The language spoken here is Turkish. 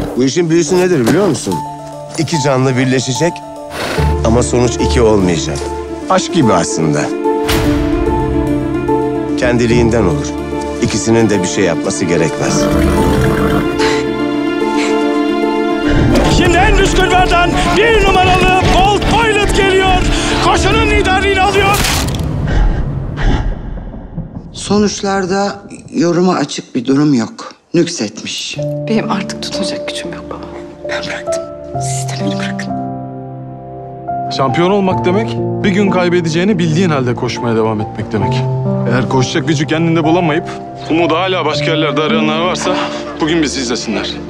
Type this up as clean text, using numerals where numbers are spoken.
Bu işin büyüsü nedir biliyor musun? İki canlı birleşecek ama sonuç iki olmayacak. Aşk gibi aslında. Kendiliğinden olur. İkisinin de bir şey yapması gerekmez. Şimdi en düşkünlerden 1 numaralı Bolt Pilot geliyor. Koşunun liderliğini alıyor. Sonuçlarda yoruma açık bir durum yok. Nüksetmiş. Benim artık tutunacak gücüm yok baba. Ben bıraktım. Siz de beni bırakın. Şampiyon olmak demek, bir gün kaybedeceğini bildiğin halde koşmaya devam etmek demek. Eğer koşacak gücü kendinde bulamayıp umudu hala başka yerlerde arayanlar varsa bugün bizi izlesinler.